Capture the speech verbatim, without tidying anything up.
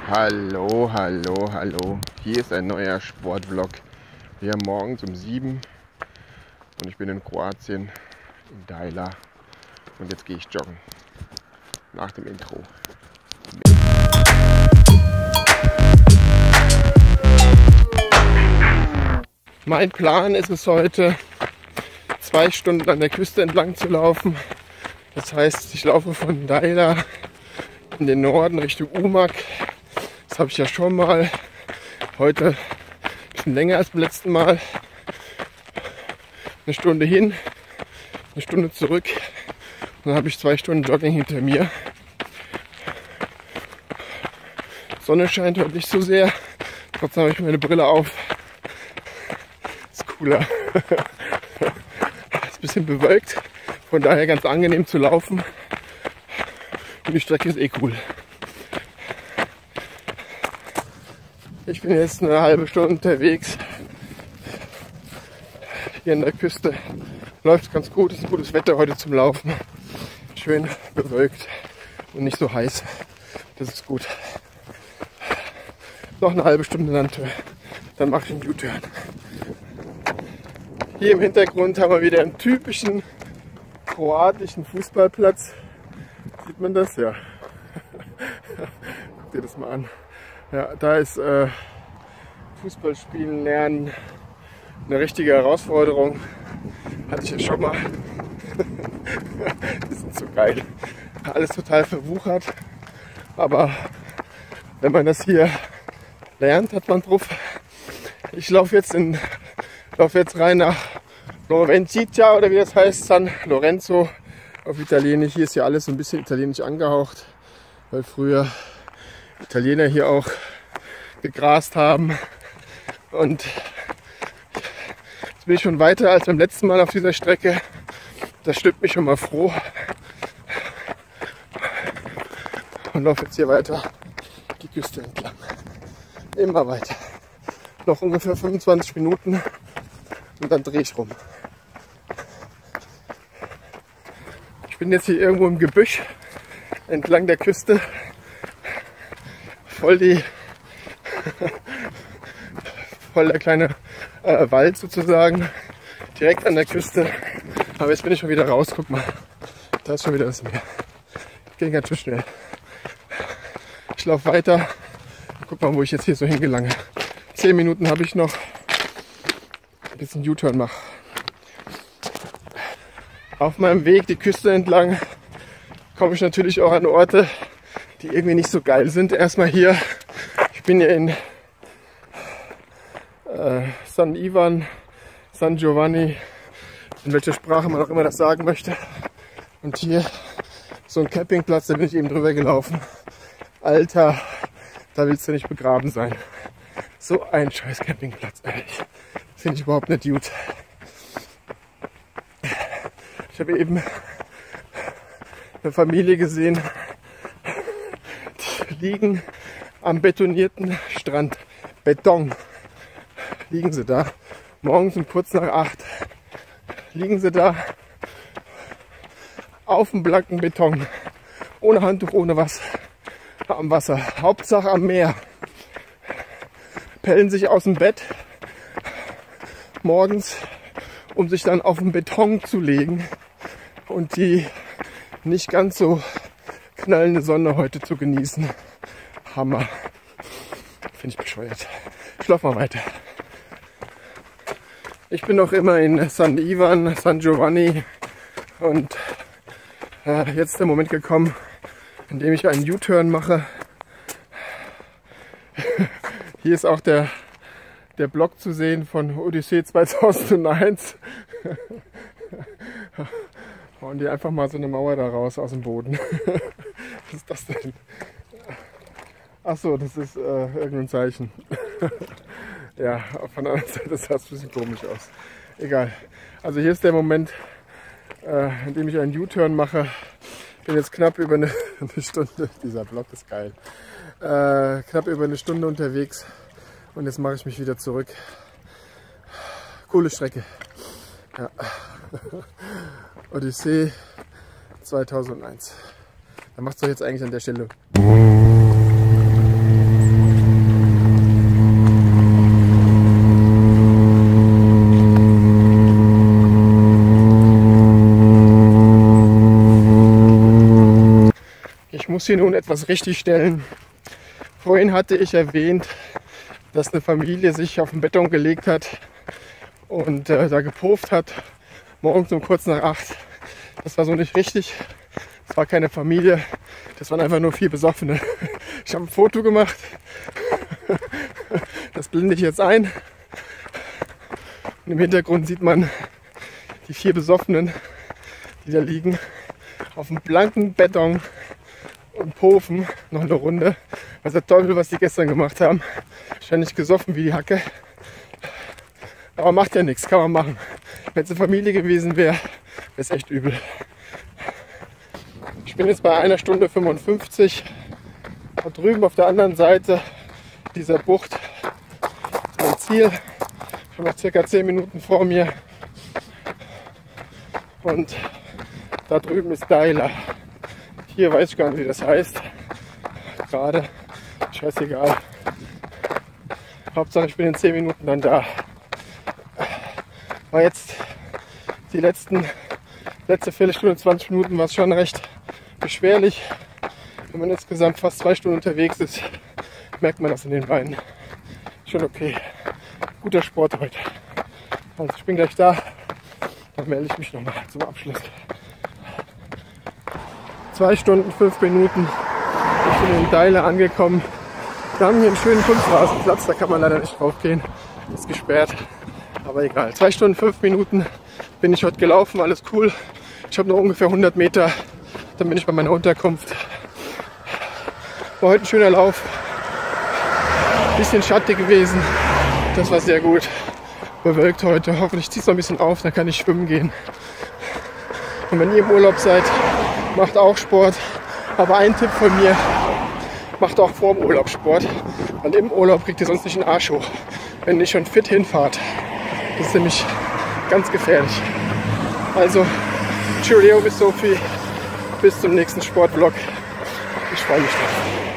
Hallo, hallo, hallo. Hier ist ein neuer Sportvlog. Wir haben morgens um sieben und ich bin in Kroatien, in Dajla. Und jetzt gehe ich joggen. Nach dem Intro. Mein Plan ist es heute, zwei Stunden an der Küste entlang zu laufen. Das heißt, ich laufe von Dajla in den Norden Richtung Umag. Das habe ich ja schon mal. Heute ein bisschen länger als beim letzten Mal. Eine Stunde hin, eine Stunde zurück. Dann habe ich zwei Stunden Jogging hinter mir. Die Sonne scheint heute nicht so sehr. Trotzdem habe ich meine Brille auf. Ist cooler. Ist ein bisschen bewölkt. Von daher ganz angenehm zu laufen. Und die Strecke ist eh cool. Ich bin jetzt eine halbe Stunde unterwegs. Hier an der Küste läuft ganz gut. Es ist gutes Wetter heute zum Laufen. Schön bewölkt und nicht so heiß. Das ist gut. Noch eine halbe Stunde dann, dann mache ich einen U-Turn. Hier im Hintergrund haben wir wieder einen typischen kroatischen Fußballplatz. Sieht man das? Ja. Guck dir das mal an. Ja, da ist äh, Fußballspielen lernen eine richtige Herausforderung. Hatte ich ja schon mal. Die sind so geil. Alles total verwuchert. Aber wenn man das hier lernt, hat man drauf. Ich laufe jetzt, in, lauf jetzt rein nach Lorenciccia oder wie das heißt, San Lorenzo auf Italienisch. Hier ist ja alles so ein bisschen italienisch angehaucht, weil früher Italiener hier auch gegrast haben. Und jetzt bin ich schon weiter als beim letzten Mal auf dieser Strecke. Das stimmt mich schon mal froh. Und laufe jetzt hier weiter die Küste entlang. Immer weiter. Noch ungefähr fünfundzwanzig Minuten und dann drehe ich rum. Ich bin jetzt hier irgendwo im Gebüsch entlang der Küste. Voll die voll der kleine äh, Wald sozusagen. Direkt an der Küste. Aber jetzt bin ich schon wieder raus. Guck mal. Da ist schon wieder das Meer. Geht ganz schön schnell. Ich laufe weiter. Guck mal, wo ich jetzt hier so hingelange. Zehn Minuten habe ich noch. Ein bisschen U-Turn mache. Auf meinem Weg die Küste entlang komme ich natürlich auch an Orte, die irgendwie nicht so geil sind. Erstmal hier. Ich bin hier in äh, San Ivan, San Giovanni, in welcher Sprache man auch immer das sagen möchte. Und hier so ein Campingplatz, da bin ich eben drüber gelaufen. Alter, da willst du nicht begraben sein. So ein scheiß Campingplatz, ehrlich. Finde ich überhaupt nicht gut. Ich habe eben eine Familie gesehen, die liegen am betonierten Strand. Beton. Liegen sie da. Morgens um kurz nach acht liegen sie da auf dem blanken Beton. Ohne Handtuch, ohne was. Am Wasser. Hauptsache am Meer. Pellen sich aus dem Bett morgens, um sich dann auf den Beton zu legen und die nicht ganz so knallende Sonne heute zu genießen. Hammer. Finde ich bescheuert. Ich laufe mal weiter. Ich bin noch immer in San Ivan, San Giovanni und äh, jetzt ist der Moment gekommen, in dem ich einen U-Turn mache. Hier ist auch der, der Blog zu sehen von Odyssee zweitausendeins. Hauen die einfach mal so eine Mauer da raus aus dem Boden. Was ist das denn? Achso, das ist äh, irgendein Zeichen. Ja, von der anderen Seite sah es ein bisschen komisch aus. Egal. Also hier ist der Moment, äh, in dem ich einen U-Turn mache. Bin jetzt knapp über eine, eine Stunde, dieser Blog ist geil, äh, knapp über eine Stunde unterwegs und jetzt mache ich mich wieder zurück. Coole Strecke. Ja. Odyssee zweitausendeins. Da macht es doch jetzt eigentlich an der Stelle. muss hier nun etwas richtigstellen. Vorhin hatte ich erwähnt, dass eine Familie sich auf den Beton gelegt hat und äh, da gepufft hat, morgens um kurz nach acht. Das war so nicht richtig. Das war keine Familie, das waren einfach nur vier Besoffene. Ich habe ein Foto gemacht, das blende ich jetzt ein. Und im Hintergrund sieht man die vier Besoffenen, die da liegen, auf dem blanken Beton und puffen noch eine Runde. Was der Teufel, was die gestern gemacht haben. Wahrscheinlich gesoffen wie die Hacke. Aber macht ja nichts, kann man machen. Wenn es eine Familie gewesen wäre, wäre es echt übel. Ich bin jetzt bei einer Stunde fünfundfünfzig. Da drüben auf der anderen Seite dieser Bucht mein Ziel. Ich habe noch circa zehn Minuten vor mir. Und da drüben ist Daila. Hier weiß ich gar nicht, wie das heißt. Gerade. Scheißegal. Hauptsache ich bin in zehn Minuten dann da. War jetzt die letzten, letzte Viertelstunde, zwanzig Minuten war es schon recht beschwerlich. Wenn man insgesamt fast zwei Stunden unterwegs ist, merkt man das in den Beinen. Schon okay. Guter Sport heute. Also ich bin gleich da. Dann melde ich mich nochmal zum Abschluss. Zwei Stunden, fünf Minuten. Ich bin in Daila angekommen. Wir haben hier einen schönen Kunstrasenplatz, da kann man leider nicht drauf gehen. Ist gesperrt. Aber egal. Zwei Stunden, fünf Minuten bin ich heute gelaufen, alles cool. Ich habe noch ungefähr hundert Meter, dann bin ich bei meiner Unterkunft. War heute ein schöner Lauf. Bisschen schattig gewesen, das war sehr gut. Bewölkt heute, hoffentlich zieht es noch ein bisschen auf, dann kann ich schwimmen gehen. Und wenn ihr im Urlaub seid, macht auch Sport. Aber ein Tipp von mir, macht auch vor dem Urlaub Sport. Weil im Urlaub kriegt ihr sonst nicht den Arsch hoch, wenn ihr nicht schon fit hinfahrt. Das ist nämlich ganz gefährlich. Also, Cheerio bis Sophie, bis zum nächsten Sportvlog. Ich freue mich drauf.